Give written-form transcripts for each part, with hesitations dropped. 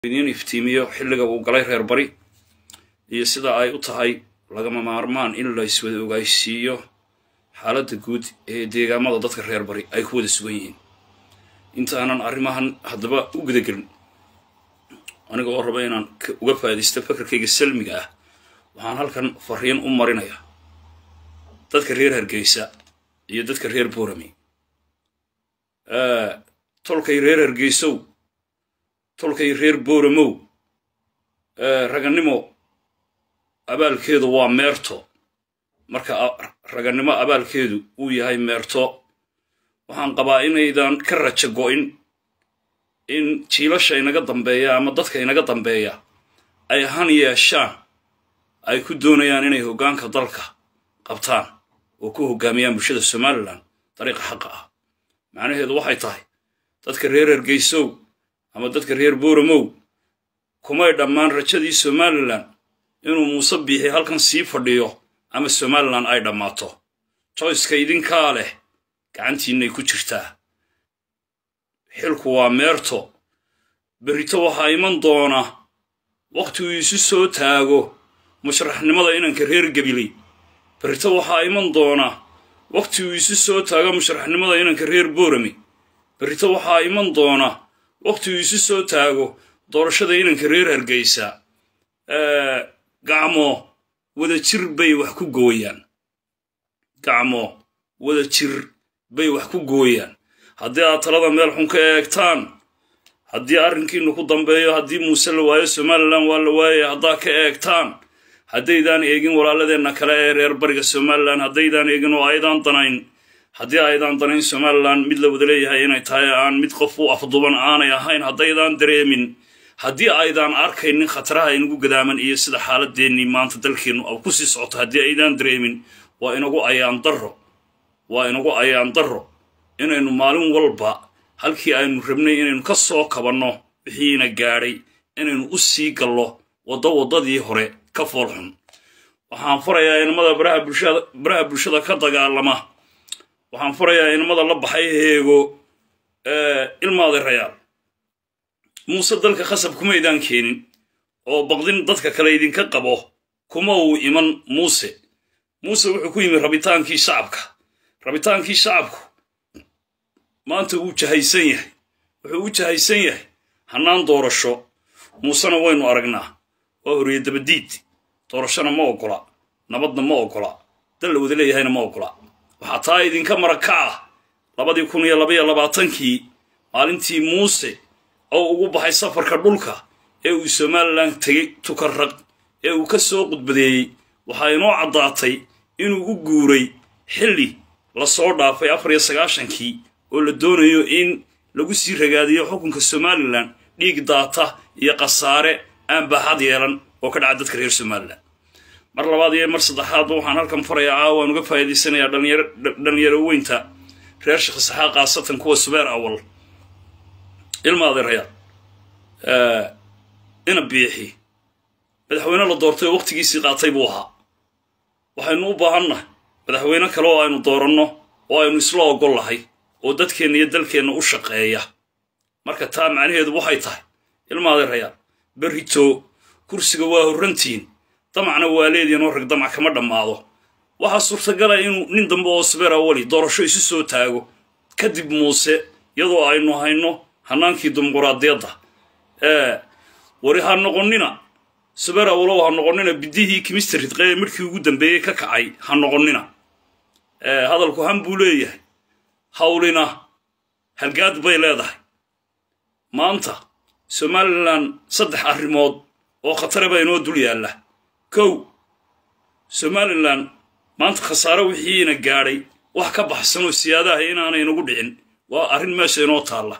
إن يفتيميو حلقة وقلي غير بري يسدا أي أطهي لقما مارمان إلا يسود وقايسيو حالة جود ديجا ما ضدك غير بري أي كود سوين أنت أنا أرمهن هدبا وقدقن أنا قال ربنا وقف هذا استفكر كي السلم جاه وعن هالكن فريان مرينا يا تذكر غير هالجيسة يدتك غير بورمي تلقي غير هالجيسو تلقي غير بورمو رجنمو أبال كيدو ومرتو مركا رجنمو أبال كيدو وياهي مرتو وحن قبائلنا إذا كرتش جوين إن تيلاش إنك ضمبيا أما ضدك إنك ضمبيا أي هني الشام أي كدونا يعني إنه جان كضلك قبطان وكوه جاميان بشدة السومالان طريقة حقها معناه هذا واحد طاي تذكر هير الجيسو أما تذكر هير بورمو كما يدمان رشدي السومالان إنه مصبيه هالكن سيفر ديو أما السومالان أي دماتو تويس كيدين كاله كعنتي إنه كتشتا xilku waa meerto berito waxa iman doona waqti uu isu soo taago musharaxnimada inanka reer Gabiley berito waxa iman doona waqti uu isu soo taago musharaxnimada inanka reer Boorami berito waxa iman doona waqti uu isu soo taago doorashada inanka reer Hargeysa gacmo wada jir bay wax ku gooyaan gacmo wada jir bay wax ku gooyaan haddii aad talada meel xun ka eegtaan haddii arrinkiinu ku dambeeyo haddii muuse la waayo Somaliland waa la waayay haddaa ka eegtaan haddaydaan eegin walaaladeenna kale ee reer bariga Somaliland haddaydaan eegin oo aydan danayn haddii aydan danayn Somaliland mid la wada leeyahay inay tahay aan mid qof u afduban aanay ahayn haddaydan dareemin haddii aydan arkaynin khataraha inagu gadaaman iyo sida xaaladeenni maanta dalkeenu ku sii socoto haddii aydan dareemin waa inagu ayaan darro inaynu maalin walba halkii aynu rabnay inaynu ka soo kabanno wixiina gaadhay inaynu u sii gallo wadadii hore ka foolxun waxaan farayaa inamada baraha bulshada ka dagaalama waxaan farayaa inamada la baxay heego ilmaada rayaal muuse dalka khasab kuma idaan keenin oo baqdin dadka kale idinka qabo kuma uu iman muuse wuxuu ku yimi rabitaankii shacabku maanta uu jahaysan yahay hanaan doorasho muusana waynu aragnaa waa horiye dabadiid doorashana ma ogola nabadna ma ogola dal la wada leeyahayna ma ogola waxaa taa idinka maraka ah 2022kii maalintii muuse oo ugu baxay safarka dhulka ee uu Somaliland tagay tukarraq ee uu ka soo qudbadeeyay waxaa inoo caddaatay inuu u guuray xilli la soo dhaafay 94kii oo la doonayo in lagu sii ragaadiyo xukunka Somaliland dhiig daata iyo qasaare aan baaxad yeelan oo ka dhacay dadka reer Somaliland mar labaad iyo mar saddexaad waxaan halkan farayaa waan uga faa'iideysanayaa dhalinyaro weynta reer Sheekh Saxaaq qaasatan kuwa subeer awal ilmaada reer ina biixi madaxweyne la doortay waqtigiisii qaatay buu ahaa waxaynu u baahannahay madaxweyne kale oo aynu dooranno oo aynu isla ogol lahay oo dadkeena iyo dalkeena u shaqeeya marka taa macnaheedu waxay tahay ilmaada rayaal berito kursiga waa horantiin damacna waa leedeen oo rag damac kama dhamaado waxa suurtagal ah inuu nin dambe oo sabeera wali doorasho isu soo taago kadib muuse iyadoo aynu hayno hanaankii dimuqraadiyadda wari ha noqonina sabeera walow ha noqonina bidihii chemistry qeey markii ugu dambeeyay ka kacay ha noqonina hadalku han buu leeyahay hawlina halgaad bay leedahay maanta Somaliland saddex arrimood oo khatar ah inoo dul yaala kow Somaliland maanta khasaaro wixiina gaadhay wax ka baxsan oo siyaadaha inaanay nagu dhicin waa arrin meesha inoo taala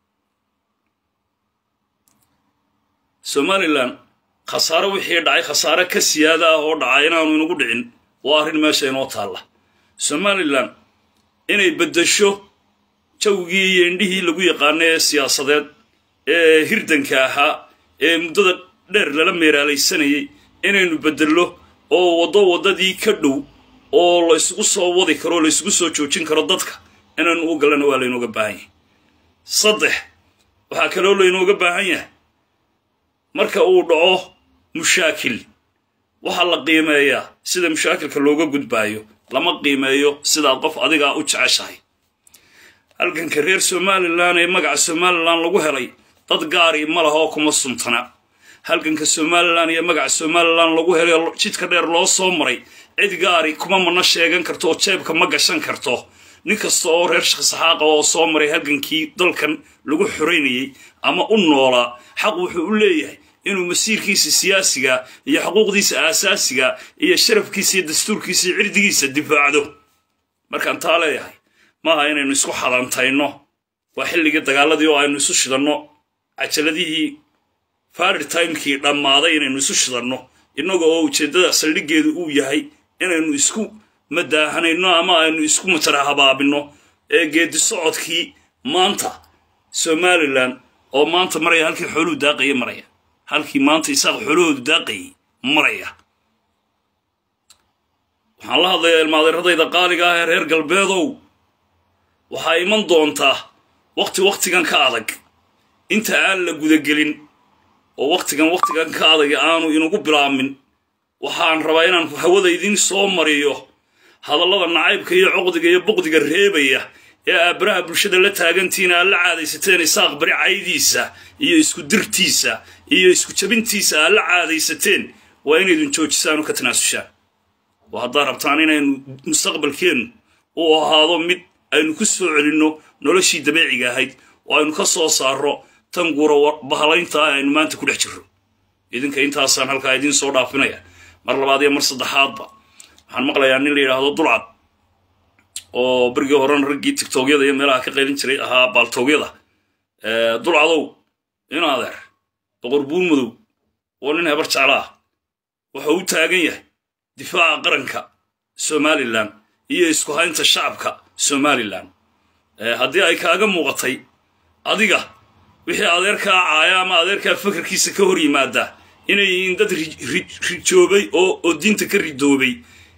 Somaliland khasaaro wixii dhacay khasaaro ka siyaadaha oo dhacay inaanu nagu dhicin waa arrin meesha inoo taala Somaliland inay bedesho jawgii iyo indhihii lagu yaqaanay siyaasadeed ee hirdanka ahaa ee muddada dheer lala meeraalaysanayay inaynu bedelo oo wadadii ka dhow oo la isugu soo wadi karo la isugu soo joojin karo dadka inaynu u galana waa la inooga baahan yahay saddex waxaa kaloo la inooga baahan yahay marka uu dhaco mushaakil waxa la qiimeeyaa sida mushaakilka looga gudbaayo lama qiimeeyo sida qof adiga u jeceshahay halganka reer Somaliland ee magaca Somaliland lagu helay dad gaari ma laha kuma suntana halganka Somaliland iyo magaca Somaliland lagu helay jidka dheer loo soo maray cid gaari kuma mana sheegan karto jeebka ma gashan karto nin kasta oo reer shakhsiyaad oo soo maray halgankii dalkan lagu xoreynayay ama u noola xaq wuxuu u leeyahay inuu masiirkiisa siyaasiga iyo xuquuqdiisa aasaasiga iyo sharafkiisa iyo dastuurkiisa iyo cirdigiisa difaacdo markaan taa leeyahay maaha inaynu isku xalantayno waa xilligii dagaaladii oo aynu isu shidanno cajaladihii farir timekii dhammaaday inaynu isu shidanno inagoo oo ujeeddada saldhiggeedu uu yahay inaynu isku madaahanayno ama aynu isku matarahabaabino ee geedi socodkii maanta Somaliland oo maanta maraya halkii xooluhu daaqay maraya halkii maanta isaaq xooluhu daaqay maraya waxaan la hadlayaa ilmaadeeradayda qaaliga ah ee reer galbeedow waxaa iman doontaa waqtigan ka adag inta aan la gudagelin oo waqtigan ka adag aanu inagu bilaamin waxaan rabaa inaan hawada idin soo mariyo hadallada nacaybka iyo cuqdiga iyo buqdiga reebaya ee abraha bulshada la taagantiina la caadaysateen isaaq bari caydiisa iyo isku dirtiisa iyo isku jabintiisa la caadaysateen waa inay joojisaan ka tanaasushaan وهذا ربطان إنه مستقبل كين وهذا مد أنو كسر علينا نلاشي دماغي جاهد وأنو كسر صار تنقر بحالين تا إنه ما أنت كل حجر إذن كأنت أصلا هالكايدين صورة فينايا مرة بعدين مرة صدحات با هالمقلة يعني اللي هذا ضلعت وبرجع هران رجع تيك توك يدا يملا كقيلين شري ها بالتوك يدا ضلعوا هنا هذا تقربون مدو ولين هبرت على وحوت تاجيه دفاع قرنك Somaliland iyo isku haynta shacabka Somaliland hadii ay kaaga muuqatay adiga wixii adeerka caaya ama adeerka fikirkiisa ka hor yimaada inay dad rijoobay oo diinta ka ridoobay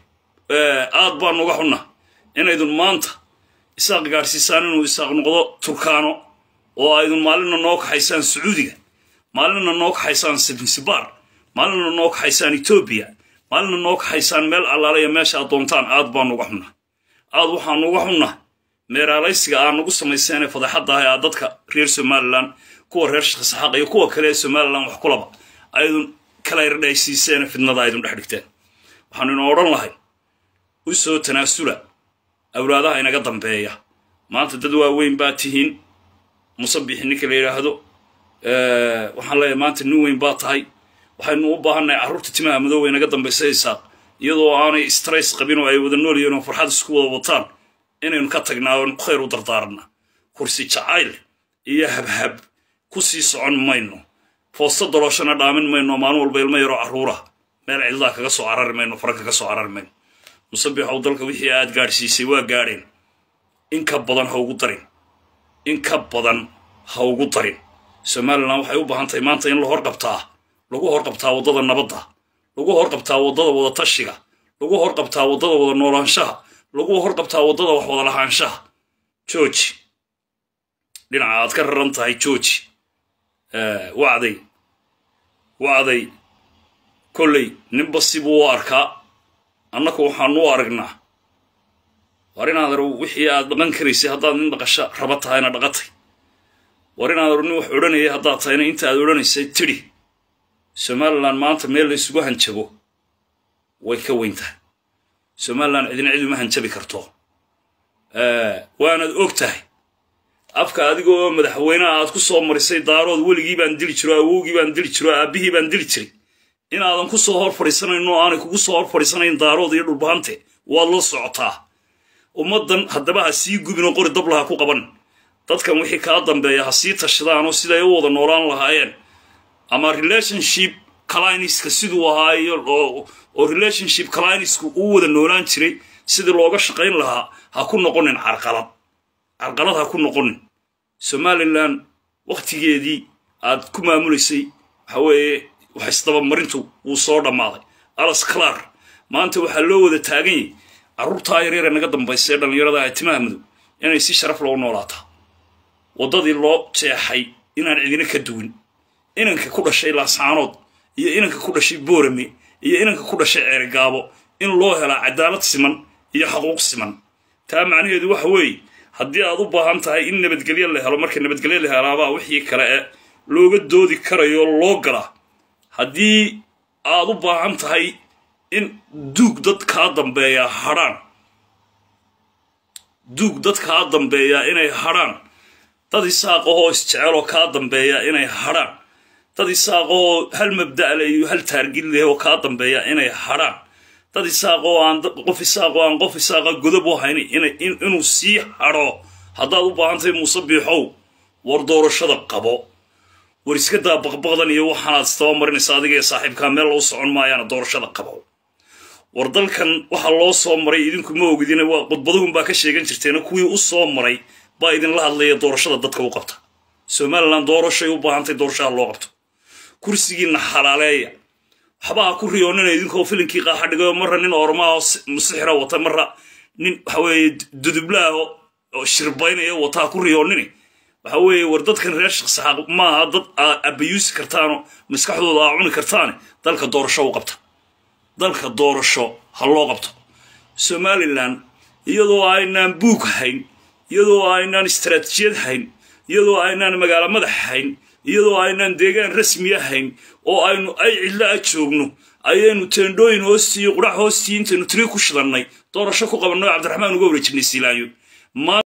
aad baan uga xunna inaydun maanta isaaq gaarsiisaan inuu isaaq noqdo Turkano oo aydun maalina noo kaxaysaan Sacuudiga maalina noo kaxaysaan Zanzibar maalina noo kaxaysaan Ethiopia maalina noo kaxaysaan meel allaaleeya meesha doontaan aad baan uga xunna aad waxaan uga xunna meeraalaysiga aan ugu samayseen fadaxada ah dadka reer Somaliland kuwa reer shakhsiyaad iyo kuwa kale Somaliland wax kulaba ayadun kala irdaysiiseen fidnada ayadun dhaxdigteen waxaan inoo oran lahay u soo tanaasula awraadaha inaga dambeeya maanta dad waaweyn baa tihiin musabbiixin kale yiraahdo waxaan leeyahay maanta nin weyn baa tahay waxaynu u baahannahay carruurta timaha madow inaga dambeysaysa iyadoo aanay stress qabin oo ay wada nool yihiin oo farxad isku wada wataan inaynu ka tagnaa khayr u dardaarna kursi jacayl iyo habhab ku sii socon mayno foosta doloshana dhaamin mayno maalin walba ilmo yaro carruura meel cidla kaga soo carar mayno faranka ka soo carar mayno musabbiix oo dalka wixii aad gaarsiisay waa gaareen in ka badan ha ugu darin in ka badan ha ugu darin Somaliland waxay u baahan tahay maanta in la horqabtaa lagu horqabtaa wadada nabadda lagu horqabtaa wadada wada tashiga lagu horqabtaa wadada wada noolaanshaha lagu horqabtaa wadada wax wada lahaanshaha jooji dhinaca aad ka raran tahay jooji wacday kolley ninba sibuu u arkaa annaku waxaanu u aragnaa war inaad wixii aad dhaqan karaysay haddaad nin dhaqasho raba tahayna dhaqatay war inaad nin wax odhanayay haddaad tahayna inta aad odhanaysay tidhi Somaliland maanta meel la isugu hanjabo way ka weyn tahay Somaliland cidina cid uma hanjabi karto waanaad ogtahay afka adigoo madaxweynaha aad ku soo marisay daarood weligii baan dili jiro awowgii baan dili jiro aabihii baan dili jiray inaadan ku soo hor fariisanayno aanay kugu soo hor fariisanayn daarood iyo dhulbaante waad la socotaa ummadan haddaba ha sii gubino qori dab laha ku qaban dadkan wixii kala dambeeya ha sii tashadaan oo siday u wada noolaan lahaayeen ama relationship kaliniska sidoo ahaayo oo relationship kalinisku uu wada noolaan jiray sidii looga shaqeyn lahaa ha ku noqonin carqalad ha ku noqonin Somaliland waqtigeedii aad ku maamuleysay waxa weeye waxa isdaba marintu uu soo dhamaaday alas Clark maanta waxa loo wada taagan yahay carruurta yaryar naga dambeysay dhalinyarada ay timaha madow inay si sharaf loo noolaato wadadii loo jeexay inaan cidina ka duwin inanka ku dhashay laascaanood iyo inanka ku dhashay boorame iyo inanka ku dhashay ceerigaabo in loo helaa cadaalad siman iyo xaquuq siman taa macnaheedu waxa weeye haddii aad u baahan tahay in nabadgelyo la helo marka nabadgelyo la helaabaa wixii kale ee looga doodi karayo loo galaa haddii aad u baahan tahay in duug dad kaa dambeeya hadhaan duug dad kaa dambeeya inay hadhaan dad isaaqahoo isjeceloo kaa dambeeya inay hadhaan dad isaaqahoo hal mabda'le iyo hal taargid leh oo kaa dambeeya inay hadhaan dad isaaqoo aan qof isaaqa godob u hayn inuu sii hadho haddaad u baahan tahay muuse biixow war doorashada qabo war iska daa baqbaqdan iyo waxaanaad istaba marinaysa adiga ee saaxiibkaa meel loo socon maayaana doorashada qabo war dalkan waxa loo soo maray idinku ma ogidina waa qodbaduhun baa ka sheegan jirteena kuwii u soo maray baa idinla hadlaya doorashada dadka u qabta somaliland doorashay u baahantay doorashaha loo qabto kursigiina xalaaleeya waxba ha ku riyoonina idinkoo filinkii qaaxa dhigayo marra nin ormaha musixira wata marra nin waxa weeye dudublaha oo shirbaynaya wata ha ku riyoonini waxa weeye war dadkan reer shaqsaxaaq maaha dad abayuusi kartaano maskaxdooda aa cuni kartaane dalka doorasho u qabta dalka doorasho ha loo qabto somaliland iyadoo aynaan buug hayn iyadoo aynaan istaraatiijiyad hayn iyadoo aynaan magaalo madax hayn iyadoo aynaan deegaan rasmiya hayn oo aynu ay cidla joogno ayaynu teendhooyin hoostii qurax hoostii intaynu tiri ku shidannay doorasho ku qabanno cabdiraxmaan uga wareejinay silaayo